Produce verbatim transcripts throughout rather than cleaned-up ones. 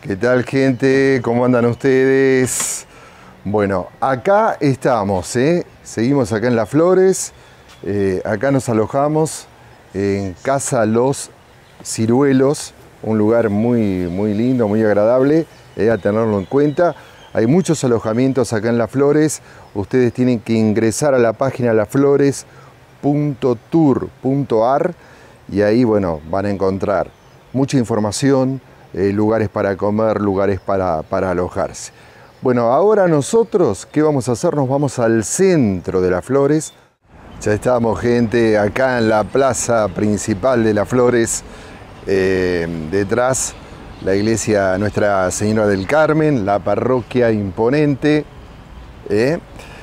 ¿Qué tal, gente? ¿Cómo andan ustedes? Bueno, acá estamos, ¿eh? Seguimos acá en Las Flores. Eh, acá nos alojamos en Casa Los Ciruelos, un lugar muy, muy lindo, muy agradable, eh, a tenerlo en cuenta. Hay muchos alojamientos acá en Las Flores. Ustedes tienen que ingresar a la página las flores punto tour punto ar y ahí, bueno, van a encontrar mucha información, eh, lugares para comer, lugares para, para alojarse. Bueno, ahora nosotros, ¿qué vamos a hacer? Nos vamos al centro de Las Flores. Ya estamos, gente, acá en la plaza principal de Las Flores, eh, detrás la iglesia Nuestra Señora del Carmen, la parroquia imponente. ¿eh?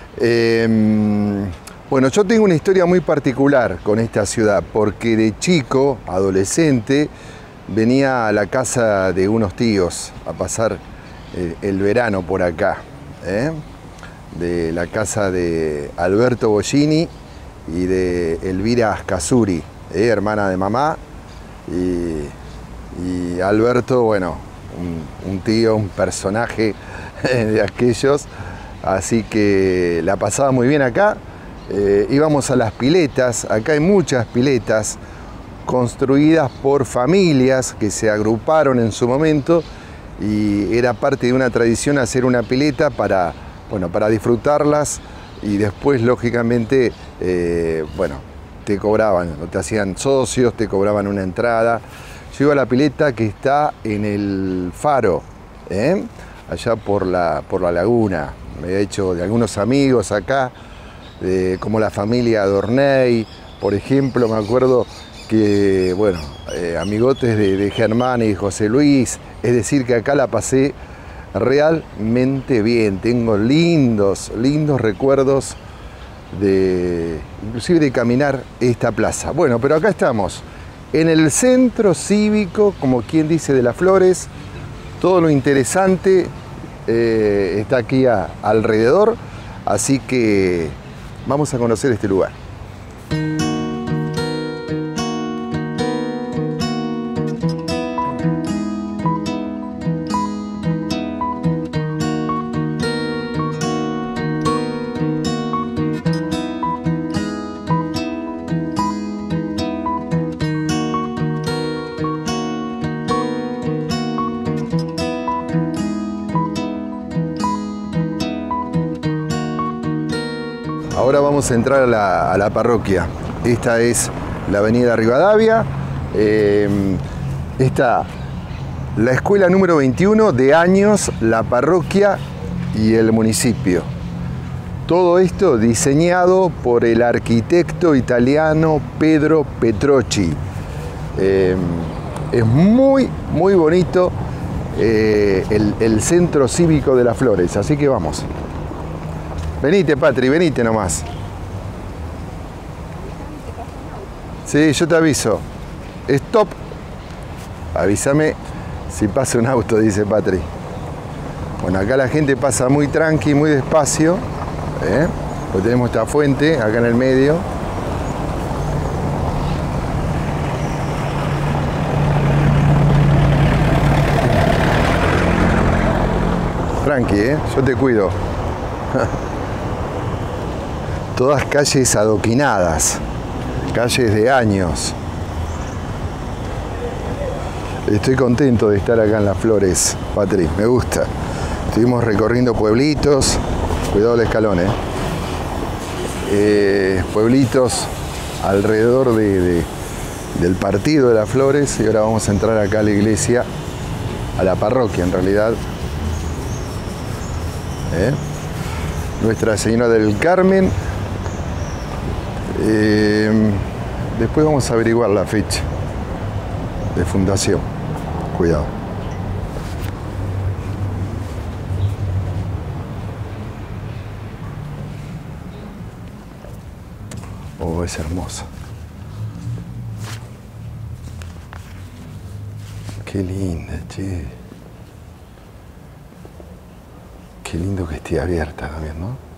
Eh, bueno, yo tengo una historia muy particular con esta ciudad, porque de chico, adolescente, venía a la casa de unos tíos a pasar eh, el verano por acá, ¿eh? de la casa de Alberto Bollini y de Elvira Ascasuri, ¿eh? hermana de mamá, y, y Alberto, bueno, un, un tío, un personaje de aquellos, así que la pasaba muy bien acá. Eh, íbamos a las piletas, acá hay muchas piletas construidas por familias que se agruparon en su momento y era parte de una tradición hacer una pileta para, bueno, para disfrutarlas y después, lógicamente, eh, bueno, te cobraban, te hacían socios, te cobraban una entrada. Yo iba a la pileta que está en el Faro, ¿eh? allá por la, por la laguna. Me he hecho de algunos amigos acá, de, como la familia Dorney, por ejemplo, me acuerdo que, bueno, eh, amigotes de, de Germán y José Luis, es decir, que acá la pasé realmente bien. Tengo lindos, lindos recuerdos de, inclusive de caminar esta plaza. Bueno, pero acá estamos, en el centro cívico, como quien dice, de Las Flores. Todo lo interesante eh, está aquí a, alrededor, así que vamos a conocer este lugar. Ahora vamos a entrar a la, a la parroquia. Esta es la avenida Rivadavia. Eh, está la escuela número veintiuno de años, la parroquia y el municipio. Todo esto diseñado por el arquitecto italiano Pedro Petrocchi. Eh, es muy, muy bonito eh, el, el centro cívico de Las Flores, así que vamos. Venite, Patri, venite nomás. Sí, yo te aviso. Stop. Avísame si pasa un auto, dice Patri. Bueno, acá la gente pasa muy tranqui, muy despacio. ¿eh? Pues tenemos esta fuente acá en el medio. Tranqui, ¿eh? Yo te cuido. Todas calles adoquinadas, calles de años. Estoy contento de estar acá en Las Flores, Patri, me gusta. Estuvimos recorriendo pueblitos, cuidado el escalón, ¿eh? Eh, pueblitos alrededor de, de, del partido de Las Flores y ahora vamos a entrar acá a la iglesia, a la parroquia en realidad. ¿Eh? Nuestra Señora del Carmen. Eh, después vamos a averiguar la fecha de fundación. Cuidado. Oh, es hermosa. Qué linda, che. Qué lindo que esté abierta también, ¿no?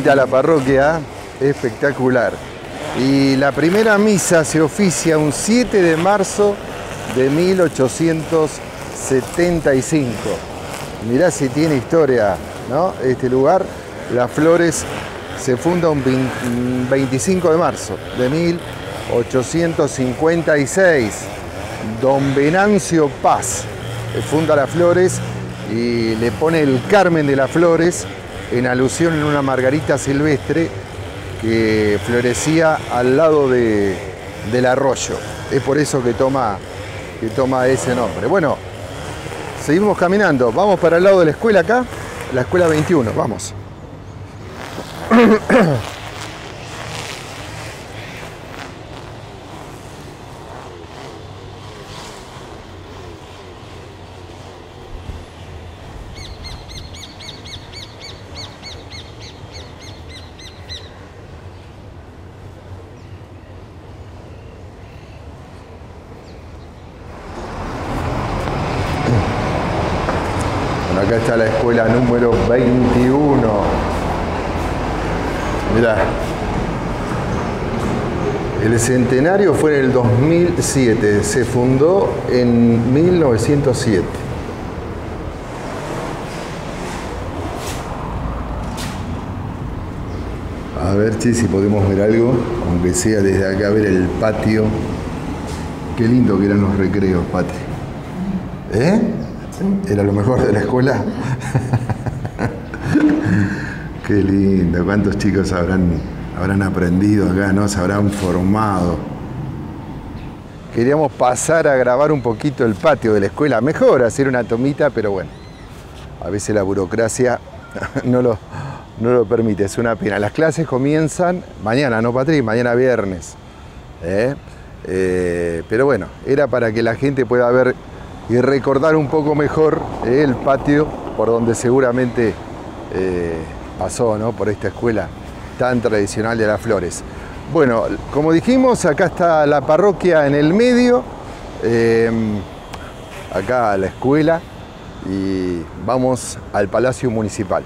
bonita la parroquia, espectacular. Y la primera misa se oficia un siete de marzo de mil ochocientos setenta y cinco. Mirá si tiene historia, ¿no? Este lugar, Las Flores, se funda un veinticinco de marzo de mil ochocientos cincuenta y seis. Don Venancio Paz funda Las Flores y le pone el Carmen de las Flores en alusión a una margarita silvestre que florecía al lado de, del arroyo. Es por eso que toma, que toma ese nombre. Bueno, seguimos caminando. Vamos para el lado de la escuela acá, la escuela veintiuno. Vamos. Acá está la escuela número veintiuno. Mirá. El centenario fue en el dos mil siete. Se fundó en mil novecientos siete. A ver, che, si podemos ver algo, aunque sea desde acá, ver el patio. Qué lindo que eran los recreos, Pati. ¿Eh? Era lo mejor de la escuela. Qué lindo, cuántos chicos habrán, habrán aprendido acá, ¿no? Se habrán formado. Queríamos pasar a grabar un poquito el patio de la escuela. Mejor hacer una tomita, pero bueno, a veces la burocracia no lo, no lo permite, es una pena. Las clases comienzan mañana, ¿no, Patri? Mañana viernes. ¿Eh? Eh, pero bueno, era para que la gente pueda ver y recordar un poco mejor eh, el patio por donde seguramente eh, pasó, ¿no? Por esta escuela tan tradicional de Las Flores. Bueno, como dijimos, acá está la parroquia en el medio, eh, acá la escuela, y vamos al Palacio Municipal.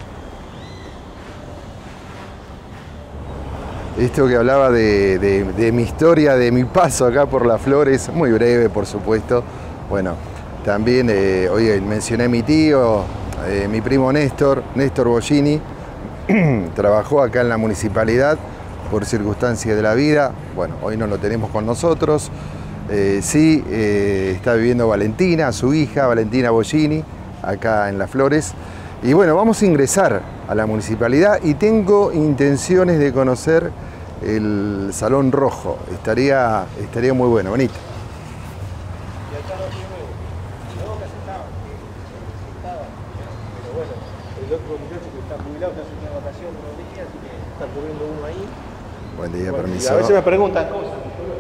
Esto que hablaba de, de, de mi historia, de mi paso acá por Las Flores, muy breve, por supuesto. Bueno, también, eh, oye, mencioné a mi tío, eh, mi primo Néstor, Néstor Bollini, trabajó acá en la municipalidad por circunstancias de la vida. Bueno, hoy no lo tenemos con nosotros. Eh, sí, eh, está viviendo Valentina, su hija, Valentina Bollini, acá en Las Flores. Y bueno, vamos a ingresar a la municipalidad y tengo intenciones de conocer el Salón Rojo. Estaría, estaría muy bueno. Bonito. El otro muchacho que está jubilado está haciendo una vacación unos días, así que está cubriendo uno ahí. Buen día, bueno, permiso. A veces me preguntan cosas.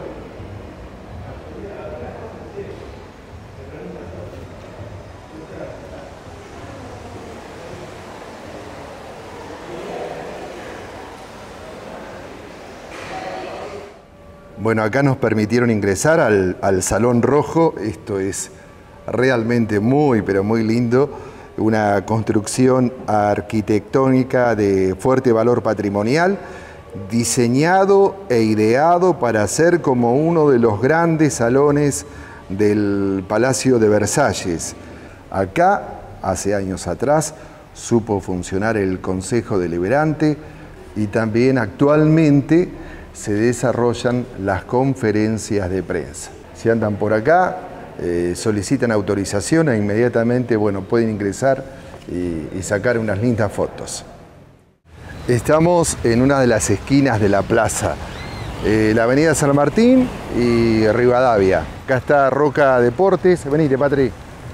Bueno, acá nos permitieron ingresar al, al Salón Rojo. Esto es realmente muy, pero muy lindo. Una construcción arquitectónica de fuerte valor patrimonial, diseñado e ideado para ser como uno de los grandes salones del Palacio de Versalles. Acá, hace años atrás, supo funcionar el Consejo Deliberante y también actualmente se desarrollan las conferencias de prensa. Si andan por acá, Eh, solicitan autorización e inmediatamente, bueno, pueden ingresar y, y sacar unas lindas fotos. Estamos en una de las esquinas de la plaza, eh, la avenida San Martín y Rivadavia. Acá está Roca Deportes. Venite, Patri.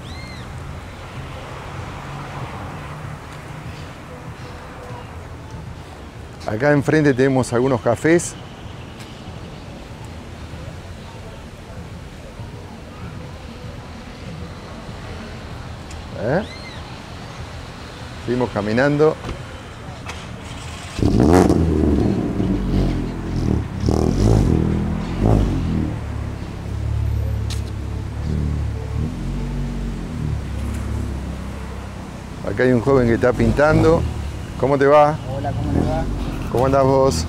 Acá enfrente tenemos algunos cafés. ¿Eh? Seguimos caminando. Acá hay un joven que está pintando. ¿Cómo te va? Hola, ¿cómo le va? ¿Cómo andás vos?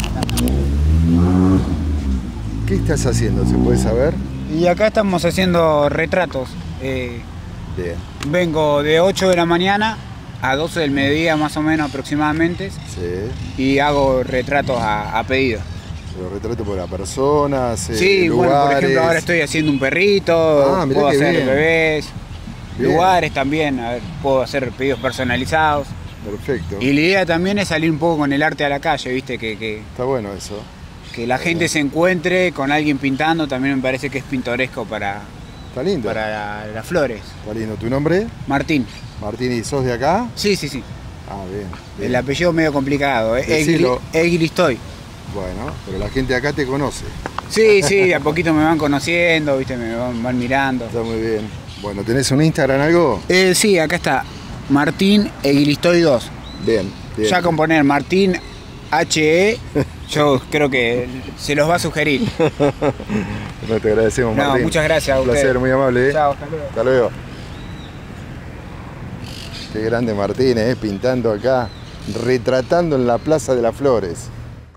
¿Qué estás haciendo? ¿Se puede saber? Y acá estamos haciendo retratos. Eh, Bien. vengo de ocho de la mañana a doce del mediodía más o menos aproximadamente. Sí. Y hago retratos a, a pedido. Los retratos por las personas, eh, Sí, lugares. bueno, por ejemplo ahora estoy haciendo un perrito, Ah, mirá puedo qué hacer bien. bebés, Bien. lugares también, a ver, puedo hacer pedidos personalizados. Perfecto. Y la idea también es salir un poco con el arte a la calle, viste, que, que, Está bueno eso. que la gente se encuentre con alguien pintando, también me parece que es pintoresco para, Está lindo. para la- las flores. Está lindo. ¿Tu nombre? Martín. Martín, ¿y sos de acá? Sí, sí, sí. Ah, bien. bien. El apellido medio complicado, ¿eh? Decilo. Eglistoy. Bueno, pero la gente acá te conoce. Sí, sí, de a poquito me van conociendo, viste, me van, van mirando. Está muy bien. Bueno, ¿tenés un Instagram algo? Eh, sí, acá está, Martín Eglistoy dos. Bien, bien. Ya con poner Martín H E, yo creo que se los va a sugerir. No, te agradecemos, No, Martín. muchas gracias a Un placer, ustedes. muy amable. ¿eh? Chao, hasta luego. Hasta luego. Qué grande Martín, ¿eh? Pintando acá, retratando en la Plaza de las Flores.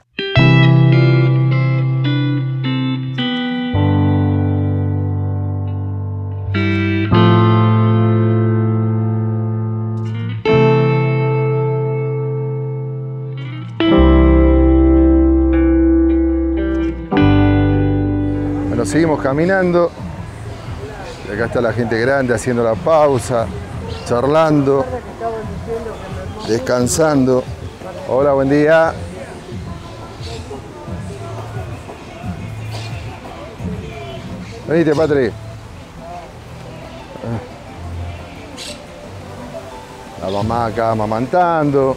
Bueno, seguimos caminando. Y acá está la gente grande haciendo la pausa, charlando, descansando. Hola, buen día. Venite, Patri. La mamá acá amamantando.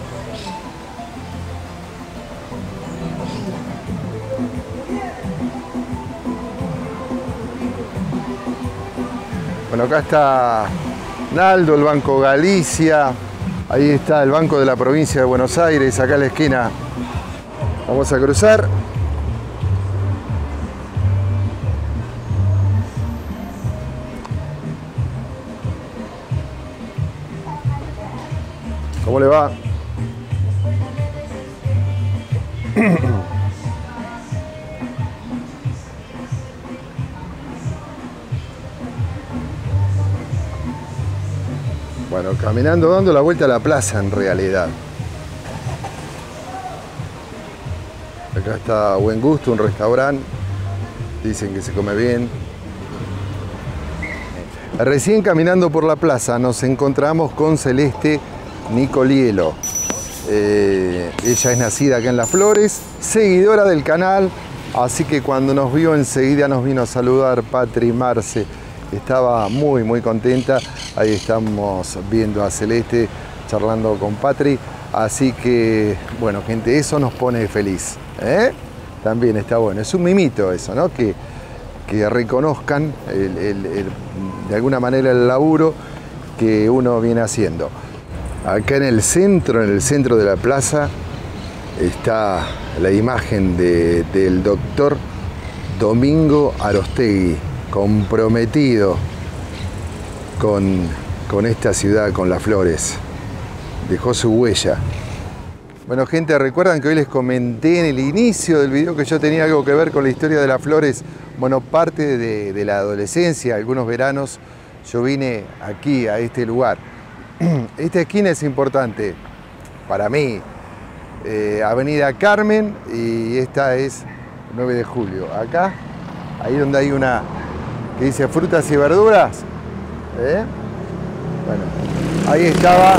Bueno, acá está Naldo, el Banco Galicia. Ahí está el Banco de la Provincia de Buenos Aires, acá en la esquina. Vamos a cruzar. ¿Cómo le va? Bueno, caminando, dando la vuelta a la plaza en realidad. Acá está Buen Gusto, un restaurante. Dicen que se come bien. Recién caminando por la plaza nos encontramos con Celeste Nicolielo. Eh, ella es nacida acá en Las Flores, seguidora del canal, así que cuando nos vio enseguida nos vino a saludar Patri, Marce. Estaba muy muy contenta. Ahí estamos viendo a Celeste charlando con Patri. Así que, bueno, gente, eso nos pone feliz, ¿eh? También está bueno. Es un mimito eso, ¿no? Que, que reconozcan el, el, el, de alguna manera el laburo que uno viene haciendo. Acá en el centro, en el centro de la plaza, está la imagen de, del doctor Domingo Arostegui, comprometido con, con esta ciudad, con Las Flores. Dejó su huella. Bueno, gente, recuerdan que hoy les comenté en el inicio del video que yo tenía algo que ver con la historia de Las Flores. Bueno, parte de, de la adolescencia, algunos veranos, yo vine aquí, a este lugar. Esta esquina es importante para mí. Eh, Avenida Carmen y esta es nueve de julio. Acá, ahí donde hay una que dice frutas y verduras. ¿Eh? Bueno, ahí estaba,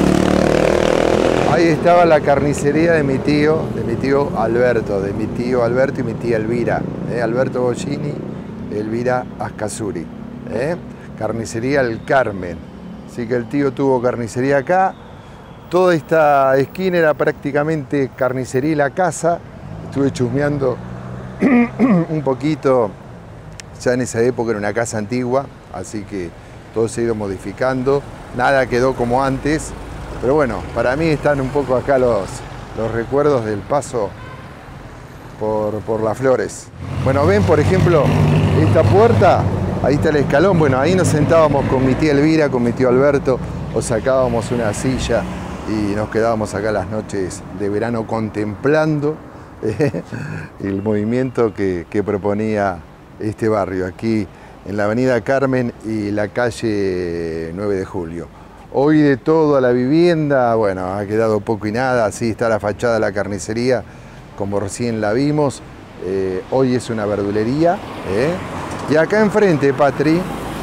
ahí estaba la carnicería de mi tío, de mi tío Alberto, de mi tío Alberto y mi tía Elvira. ¿eh? Alberto Bollini, Elvira Ascazuri. ¿eh? Carnicería El Carmen. Así que el tío tuvo carnicería acá. Toda esta esquina era prácticamente carnicería y la casa. Estuve chusmeando un poquito. Ya en esa época era una casa antigua, así que todo se ha ido modificando. Nada quedó como antes. Pero bueno, para mí están un poco acá los, los recuerdos del paso por, por Las Flores. Bueno, ven por ejemplo esta puerta. Ahí está el escalón. Bueno, ahí nos sentábamos con mi tía Elvira, con mi tío Alberto, o sacábamos una silla y nos quedábamos acá las noches de verano contemplando eh, el movimiento que, que proponía este barrio, aquí en la avenida Carmen y la calle nueve de julio. Hoy de todo a la vivienda, bueno, ha quedado poco y nada, así está la fachada de la carnicería, como recién la vimos. Eh, hoy es una verdulería. ¿eh? Y acá enfrente, Patri,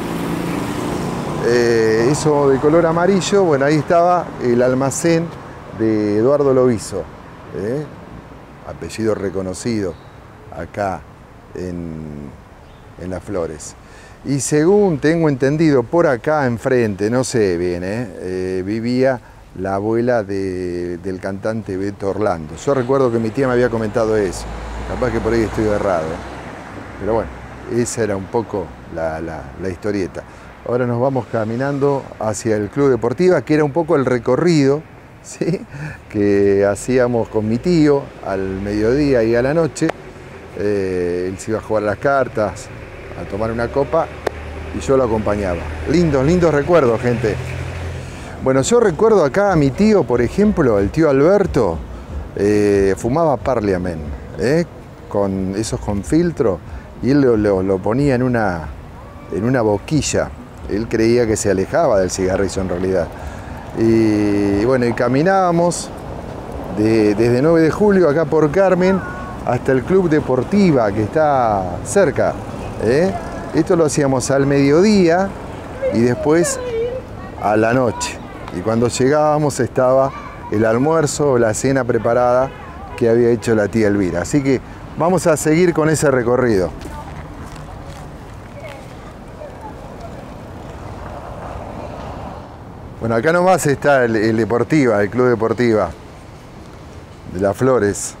eh, eso de color amarillo, bueno, ahí estaba el almacén de Eduardo Lovizo, ¿eh? apellido reconocido acá en, en Las Flores. Y según tengo entendido, por acá enfrente, no sé bien, ¿eh? Eh, vivía la abuela de, del cantante Beto Orlando. Yo recuerdo que mi tía me había comentado eso, capaz que por ahí estoy errado, pero bueno, esa era un poco la, la, la historieta. Ahora nos vamos caminando hacia el Club Deportiva, que era un poco el recorrido, ¿sí? que hacíamos con mi tío al mediodía y a la noche. Eh, él se iba a jugar a las cartas, a tomar una copa, y yo lo acompañaba. Lindos, lindos recuerdos, gente. Bueno, yo recuerdo acá a mi tío, por ejemplo, el tío Alberto, eh, fumaba Parliament, ¿eh? con esos con filtro, y él lo, lo, lo ponía en una, en una boquilla. Él creía que se alejaba del cigarrillo en realidad. Y bueno, y caminábamos de, desde nueve de julio, acá por Carmen, hasta el Club Deportiva, que está cerca. ¿eh? Esto lo hacíamos al mediodía y después a la noche. Y cuando llegábamos estaba el almuerzo o la cena preparada que había hecho la tía Elvira. Así que vamos a seguir con ese recorrido. Bueno, acá nomás está el, el Deportiva, el Club Deportiva de Las Flores.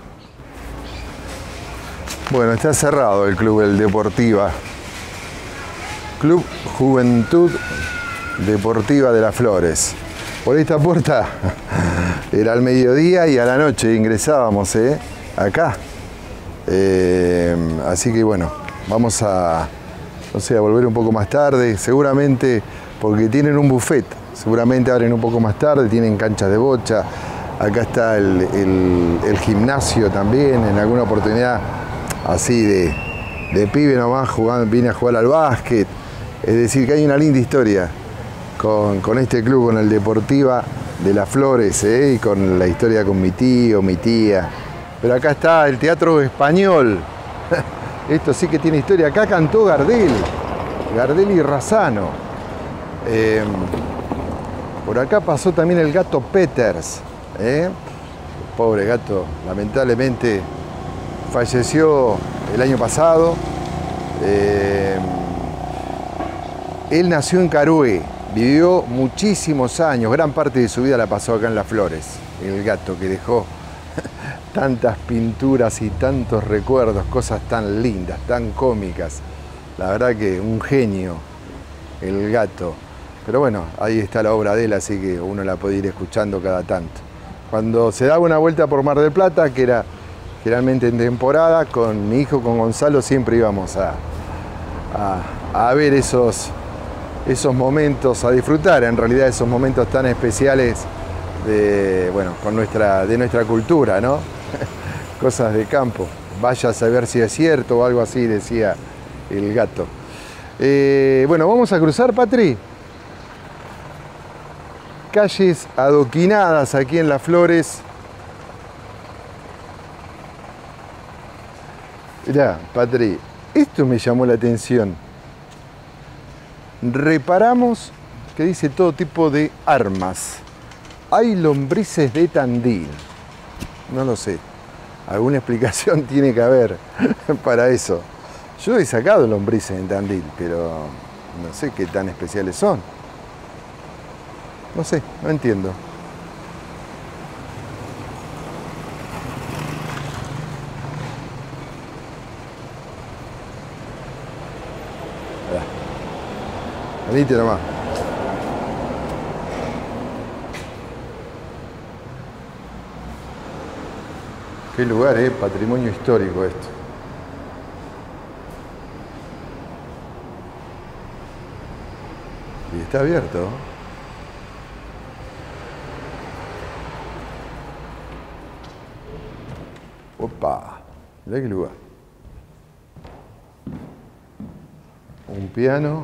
Bueno, está cerrado el Club el Deportiva. Club Juventud Deportiva de Las Flores. Por esta puerta era al mediodía y a la noche ingresábamos, ¿eh? acá. Eh, así que bueno, vamos a, no sé, a volver un poco más tarde, seguramente porque tienen un buffet. Seguramente abren un poco más tarde, tienen canchas de bocha. Acá está el, el, el gimnasio también, en alguna oportunidad así de, de pibe nomás, jugando, vine a jugar al básquet. Es decir, que hay una linda historia con, con este club, con el Deportiva de Las Flores, ¿eh? y con la historia con mi tío, mi tía. Pero acá está el Teatro Español. Esto sí que tiene historia. Acá cantó Gardel, Gardel y Razzano. Eh, Por acá pasó también el Gato Peters, ¿eh? Pobre gato, lamentablemente falleció el año pasado. Eh, él nació en Carué, vivió muchísimos años, gran parte de su vida la pasó acá en Las Flores. El gato que dejó tantas pinturas y tantos recuerdos, cosas tan lindas, tan cómicas. La verdad que un genio, el gato. Pero bueno, ahí está la obra de él, así que uno la puede ir escuchando cada tanto. Cuando se daba una vuelta por Mar del Plata, que era generalmente en temporada, con mi hijo, con Gonzalo, siempre íbamos a, a, a ver esos, esos momentos, a disfrutar en realidad esos momentos tan especiales de, bueno, con nuestra, de nuestra cultura, ¿no? Cosas de campo. Vaya a saber si es cierto o algo así, decía el gato. Eh, bueno, vamos a cruzar, Patri. Calles adoquinadas aquí en Las Flores. Mirá, Patri, esto me llamó la atención. Reparamos que dice todo tipo de armas. Hay lombrices de Tandil. No lo sé. Alguna explicación tiene que haber para eso. Yo he sacado lombrices en Tandil, pero no sé qué tan especiales son. No sé, no entiendo. Venite nomás. Qué lugar, eh, patrimonio histórico esto. Y está abierto. Pa, mirá qué lugar. Un piano.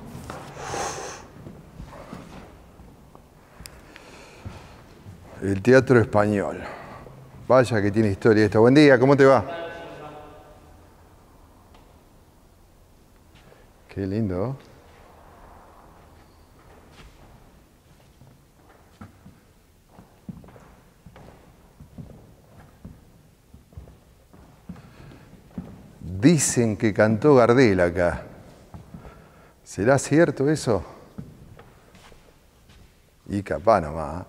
El Teatro Español. Vaya que tiene historia esto. Buen día, ¿cómo te va? Qué lindo. Dicen que cantó Gardel acá. ¿Será cierto eso? Y capaz nomás.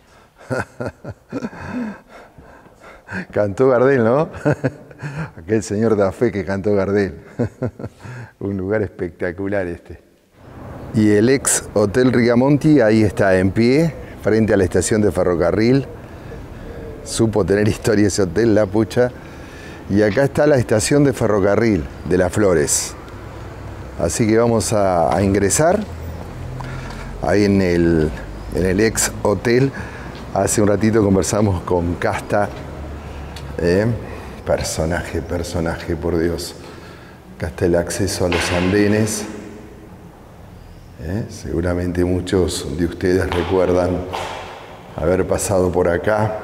Cantó Gardel, ¿no? Aquel señor da fe que cantó Gardel. Un lugar espectacular este. Y el ex Hotel Rigamonti ahí está en pie, frente a la estación de ferrocarril. Supo tener historia ese hotel, la pucha. Y acá está la estación de ferrocarril de Las Flores. Así que vamos a, a ingresar ahí en el, en el ex hotel. Hace un ratito conversamos con Casta. Eh, personaje, personaje, por Dios. Acá está el acceso a los andenes. Eh, seguramente muchos de ustedes recuerdan haber pasado por acá.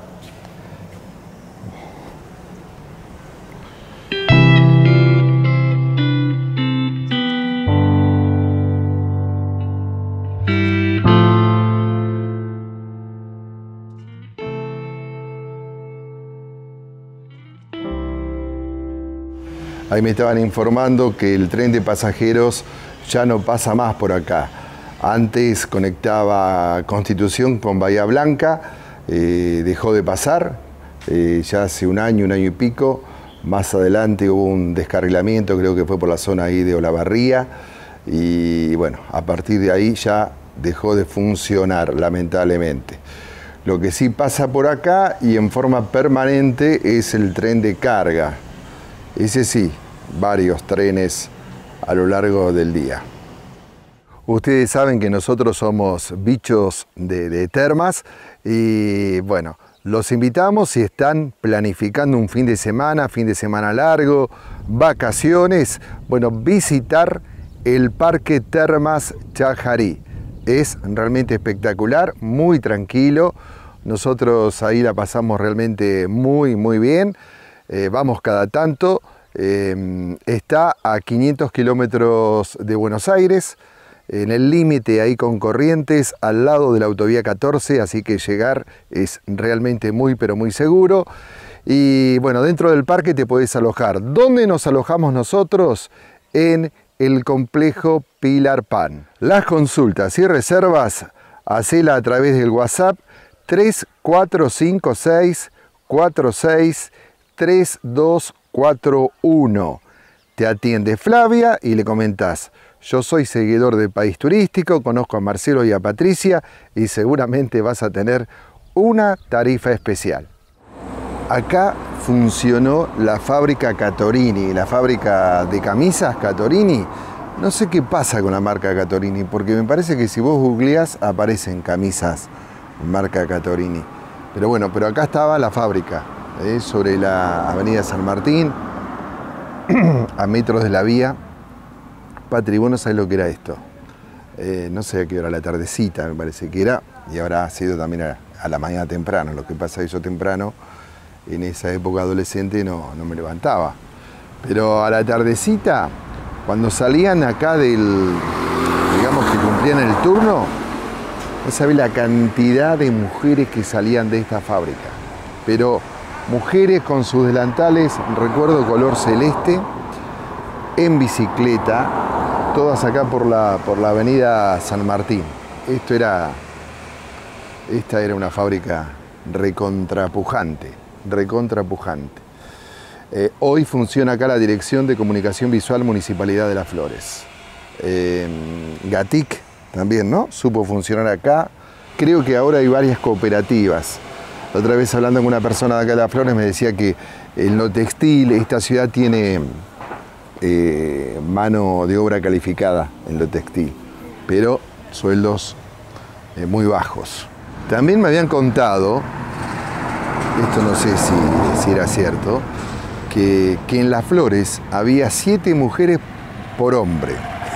Ahí me estaban informando que el tren de pasajeros ya no pasa más por acá. Antes conectaba Constitución con Bahía Blanca, eh, dejó de pasar, eh, ya hace un año, un año y pico. Más adelante hubo un descarrilamiento, creo que fue por la zona ahí de Olavarría. Y bueno, a partir de ahí ya dejó de funcionar, lamentablemente. Lo que sí pasa por acá y en forma permanente es el tren de carga. Ese sí, varios trenes a lo largo del día. Ustedes saben que nosotros somos bichos de, de termas y bueno, los invitamos si están planificando un fin de semana, fin de semana largo, vacaciones, bueno, visitar el Parque Termas Chajarí. Es realmente espectacular, muy tranquilo. Nosotros ahí la pasamos realmente muy, muy bien. Eh, vamos cada tanto. Eh, está a quinientos kilómetros de Buenos Aires, en el límite ahí con Corrientes, al lado de la autovía catorce, así que llegar es realmente muy, pero muy seguro. Y bueno, dentro del parque te podés alojar. ¿Dónde nos alojamos nosotros? En el complejo Pilar Pan. Las consultas y reservas, hacela a través del WhatsApp tres cuatro cinco seis cuatro seis tres dos cuatro uno. Te atiende Flavia y le comentás: yo soy seguidor de País Turístico, conozco a Marcelo y a Patricia y seguramente vas a tener una tarifa especial. Acá funcionó la fábrica Catorini, la fábrica de camisas Catorini. No sé qué pasa con la marca Catorini, porque me parece que si vos googleás aparecen camisas marca Catorini. Pero bueno, pero acá estaba la fábrica. Eh, sobre la avenida San Martín, a metros de la vía. Patri, vos no sabés lo que era esto. Eh, no sé a qué hora, la tardecita me parece que era, y ahora ha sido también a, a la mañana temprano. Lo que pasa es que yo temprano, en esa época adolescente, no, no me levantaba. Pero a la tardecita, cuando salían acá del, digamos que cumplían el turno, no sabés la cantidad de mujeres que salían de esta fábrica. Pero mujeres con sus delantales, recuerdo, color celeste, en bicicleta, todas acá por la, por la avenida San Martín. Esto era, esta era una fábrica recontrapujante, recontrapujante. Eh, hoy funciona acá la Dirección de Comunicación Visual Municipalidad de Las Flores. Eh, Gatic también, ¿no? Supo funcionar acá. Creo que ahora hay varias cooperativas. La otra vez hablando con una persona de acá de Las Flores me decía que en lo textil esta ciudad tiene eh, mano de obra calificada en lo textil, pero sueldos eh, muy bajos. También me habían contado esto no sé si, si era cierto, que, que en Las Flores había siete mujeres por hombre.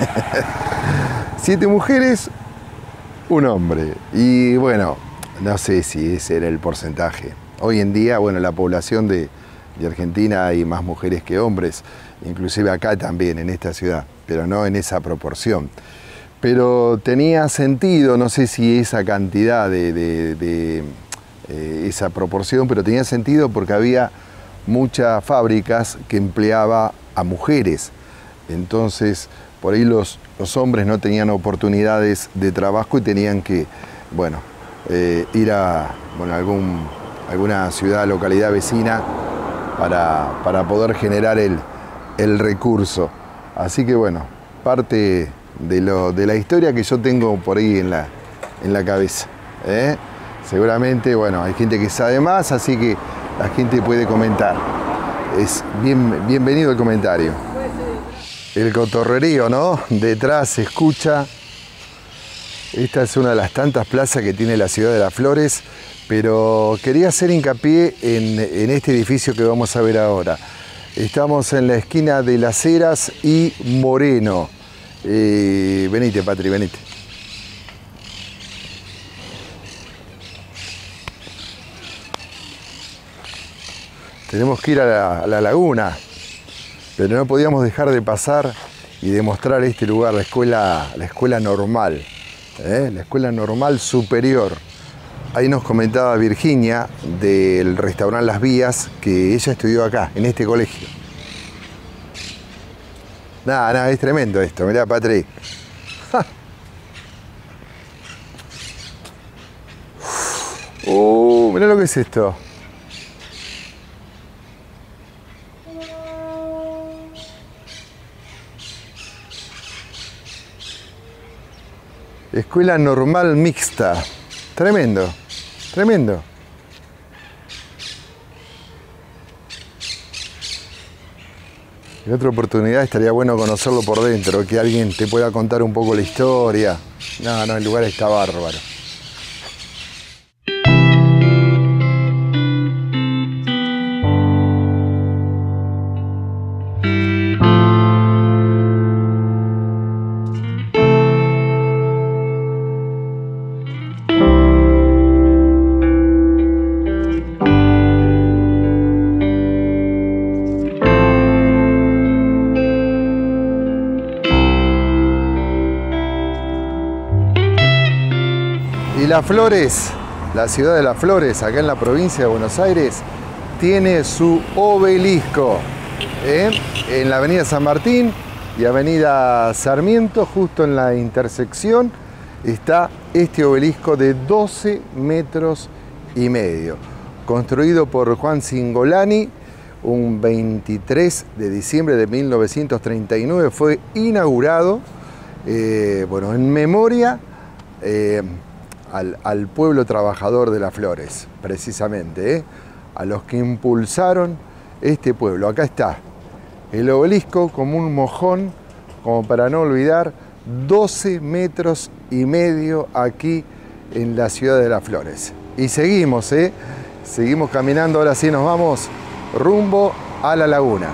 Siete mujeres, un hombre. Y bueno, no sé si ese era el porcentaje. Hoy en día, bueno, la población de, de Argentina hay más mujeres que hombres, inclusive acá también, en esta ciudad, pero no en esa proporción. Pero tenía sentido, no sé si esa cantidad de, de, de eh, esa proporción, pero tenía sentido porque había muchas fábricas que empleaba a mujeres. Entonces, por ahí los, los hombres no tenían oportunidades de trabajo y tenían que, bueno, eh, ir a bueno, algún, alguna ciudad, localidad vecina para, para poder generar el, el recurso. Así que, bueno, parte de, lo, de la historia que yo tengo por ahí en la, en la cabeza, ¿eh? Seguramente, bueno, hay gente que sabe más, así que la gente puede comentar. Es bien, bienvenido el comentario. El cotorrerío, ¿no? Detrás se escucha. Esta es una de las tantas plazas que tiene la ciudad de Las Flores, pero quería hacer hincapié en, en este edificio que vamos a ver ahora. Estamos en la esquina de Las Heras y Moreno. Eh, venite, Patri, venite. Tenemos que ir a la, a la laguna, pero no podíamos dejar de pasar y de mostrar este lugar, la escuela, la escuela normal, ¿eh? La escuela normal superior. Ahí nos comentaba Virginia del restaurante Las Vías que ella estudió acá, en este colegio. Nada, nada, es tremendo esto, mirá, Patri. ¡Ja! Uh, mirá lo que es esto. Escuela normal mixta. Tremendo, tremendo. En otra oportunidad estaría bueno conocerlo por dentro, que alguien te pueda contar un poco la historia. No, no, el lugar está bárbaro. Y Las Flores, la ciudad de Las Flores, acá en la provincia de Buenos Aires, tiene su obelisco, ¿eh? En la avenida San Martín y avenida Sarmiento, justo en la intersección, está este obelisco de doce metros y medio, construido por Juan Cingolani, un veintitrés de diciembre de mil novecientos treinta y nueve, fue inaugurado, eh, bueno, en memoria eh, Al, al pueblo trabajador de Las Flores, precisamente, ¿eh? A los que impulsaron este pueblo. Acá está el obelisco como un mojón, como para no olvidar, doce metros y medio aquí en la ciudad de Las Flores. Y seguimos, ¿eh? Seguimos caminando, ahora sí nos vamos rumbo a la laguna.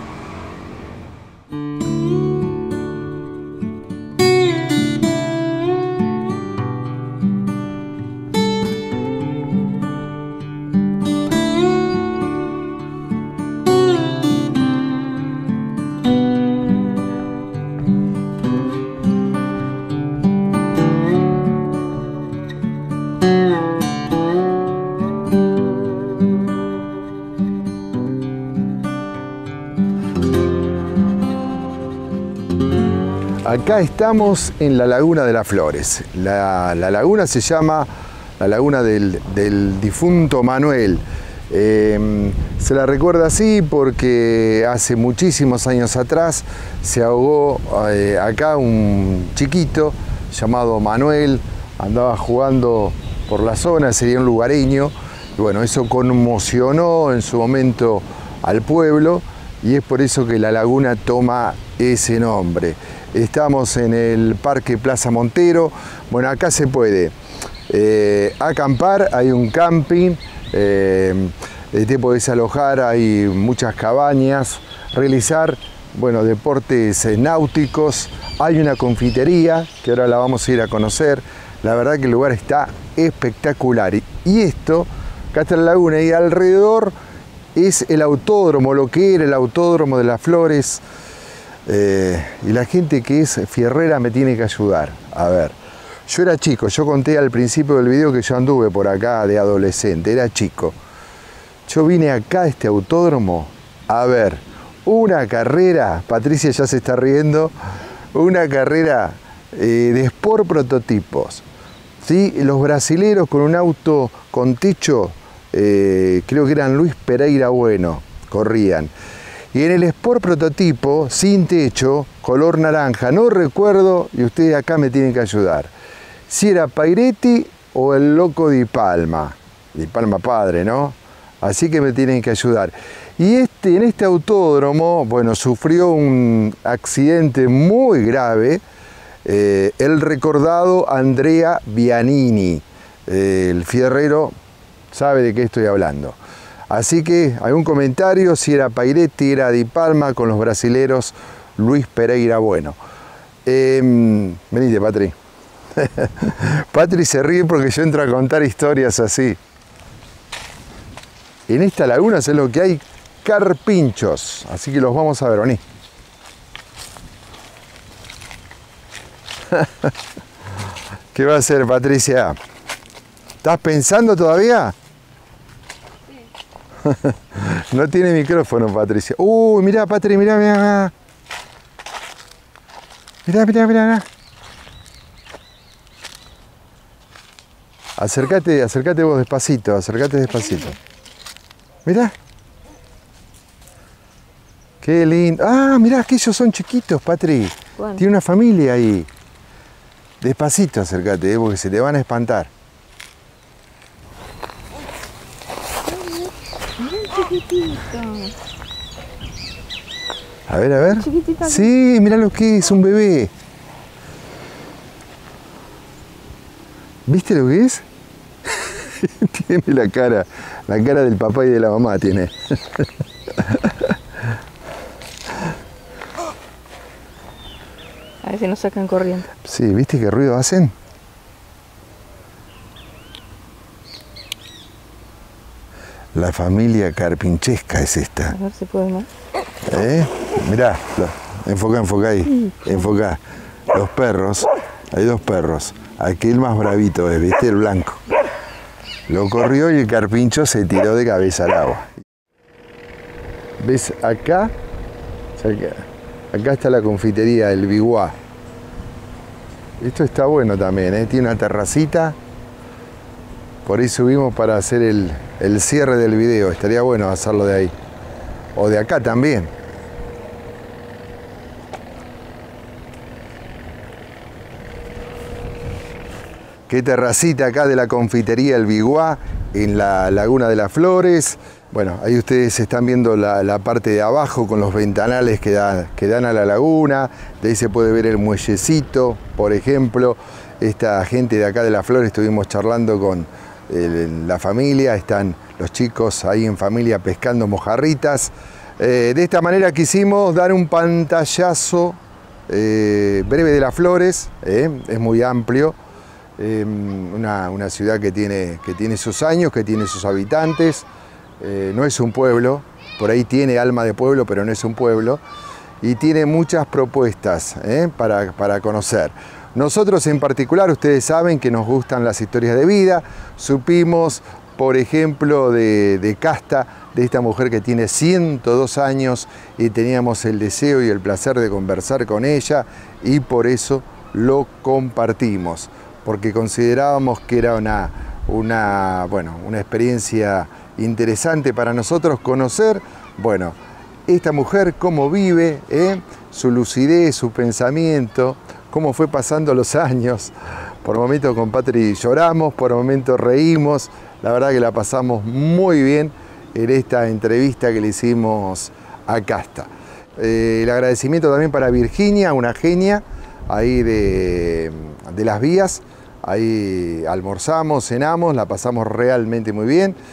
Acá estamos en la Laguna de Las Flores. La, la laguna se llama la Laguna del, del difunto Manuel. Eh, se la recuerda así porque hace muchísimos años atrás se ahogó eh, acá un chiquito llamado Manuel, andaba jugando por la zona, sería un lugareño, y bueno, eso conmocionó en su momento al pueblo y es por eso que la laguna toma ese nombre. Estamos en el Parque Plaza Montero. Bueno, acá se puede eh, acampar, hay un camping, eh, te podés alojar, hay muchas cabañas, realizar, bueno, deportes eh, náuticos, hay una confitería que ahora la vamos a ir a conocer. La verdad que el lugar está espectacular. Y, y esto, acá está la laguna y alrededor es el autódromo, lo que era el autódromo de las Flores. Eh, y la gente que es fierrera me tiene que ayudar. A ver, yo era chico, yo conté al principio del video que yo anduve por acá de adolescente, era chico. Yo vine acá a este autódromo a ver una carrera, Patricia ya se está riendo, una carrera eh, de Sport prototipos. ¿Sí? Los brasileros con un auto con techo, eh, creo que eran Luis Pereira Bueno, corrían. Y en el Sport prototipo, sin techo, color naranja, no recuerdo, y ustedes acá me tienen que ayudar, si era Pairetti o el loco Di Palma. Di Palma padre, ¿no? Así que me tienen que ayudar. Y este, en este autódromo, bueno, sufrió un accidente muy grave, eh, el recordado Andrea Bianini, eh, el fierrero sabe de qué estoy hablando. Así que, ¿algún comentario? Si era Pairetti, era Di Palma, con los brasileros Luis Pereira Bueno. Eh, venite, Patri. Patri se ríe porque yo entro a contar historias así. En esta laguna es lo que hay carpinchos, así que los vamos a ver, vení. ¿Qué va a hacer, Patricia? ¿Estás pensando todavía? Sí. No tiene micrófono, Patricia. Uy, mirá, Patri, mirá, mirá. Mirá, mirá, mirá. Acércate, acércate vos despacito, acércate despacito. Mirá. Qué lindo. Ah, mirá, aquellos son chiquitos, Patri. Bueno. Tiene una familia ahí. Despacito acércate, eh, porque se te van a espantar. Chiquitito. A ver, a ver. Chiquitita. Sí, mirá lo que es, un bebé. ¿Viste lo que es? Tiene la cara, la cara del papá y de la mamá tiene. A ver si nos sacan corriendo. Sí, ¿viste qué ruido hacen? La familia carpinchesca es esta. A ver si puede más. ¿Eh? Mirá, enfoca, enfoca ahí, enfoca. Los perros, hay dos perros. Aquí el más bravito es, ¿viste? El blanco. Lo corrió y el carpincho se tiró de cabeza al agua. ¿Ves acá? Acá está la confitería, el Biguá. Esto está bueno también, ¿eh? Tiene una terracita. Por ahí subimos para hacer el, el cierre del video. Estaría bueno hacerlo de ahí. O de acá también. Qué terracita acá de la confitería El Biguá, en la Laguna de las Flores. Bueno, ahí ustedes están viendo la, la parte de abajo con los ventanales que, da, que dan a la laguna. De ahí se puede ver el muellecito, por ejemplo. Esta gente de acá de las Flores, estuvimos charlando con el, la familia. Están los chicos ahí en familia pescando mojarritas. Eh, de esta manera quisimos dar un pantallazo eh, breve de las Flores. Eh, es muy amplio. Eh, una, una ciudad que tiene, que tiene sus años, que tiene sus habitantes. Eh, no es un pueblo, por ahí tiene alma de pueblo, pero no es un pueblo, y tiene muchas propuestas eh, para, para conocer. Nosotros en particular, ustedes saben que nos gustan las historias de vida. Supimos, por ejemplo, de, de Casta, de esta mujer que tiene ciento dos años, y teníamos el deseo y el placer de conversar con ella, y por eso lo compartimos, porque considerábamos que era una, una, bueno, una experiencia interesante para nosotros conocer, bueno, esta mujer cómo vive, ¿eh? Su lucidez, su pensamiento, cómo fue pasando los años. Por momentos con Patri lloramos, por momentos reímos. La verdad que la pasamos muy bien en esta entrevista que le hicimos a Casta. Eh, el agradecimiento también para Virginia, una genia ahí de, de las vías. Ahí almorzamos, cenamos, la pasamos realmente muy bien.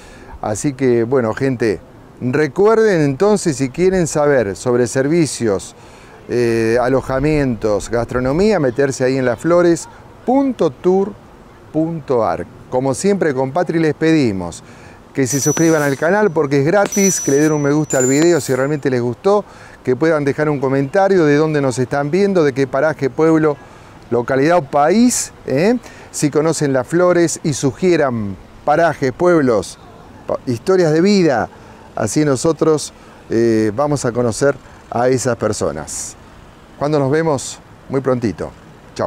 Así que, bueno, gente, recuerden entonces, si quieren saber sobre servicios, eh, alojamientos, gastronomía, meterse ahí en laflores punto tour punto ar. Como siempre, con Patri les pedimos que se suscriban al canal porque es gratis, que le den un me gusta al video si realmente les gustó, que puedan dejar un comentario de dónde nos están viendo, de qué paraje, pueblo, localidad o país, ¿eh? Si conocen Las Flores y sugieran parajes, pueblos, historias de vida, así nosotros eh, vamos a conocer a esas personas. Cuando nos vemos, muy prontito. Chao.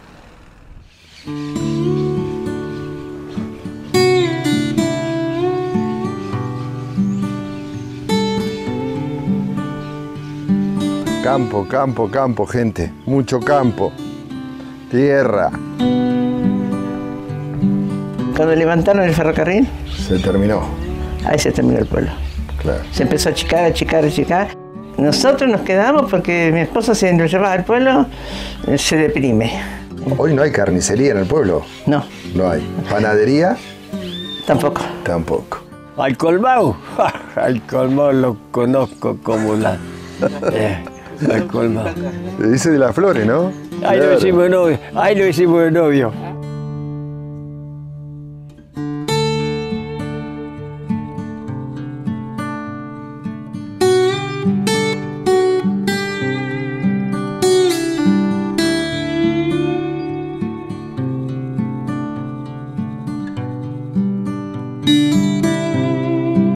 Campo, campo, campo, gente. Mucho campo. Tierra. Cuando levantaron el ferrocarril, Se terminó. ahí se terminó el pueblo. Claro. Se empezó a achicar, a achicar, a achicar. Nosotros nos quedamos porque mi esposa se lo llevaba al pueblo, eh, se deprime. Hoy no hay carnicería en el pueblo. No, No hay. Panadería, tampoco. tampoco. Al colmado, al colmado lo conozco como la... eh, al colmado. Le dice de Las Flores, ¿no? Ahí lo Claro. hicimos novio, ahí lo hicimos de novio.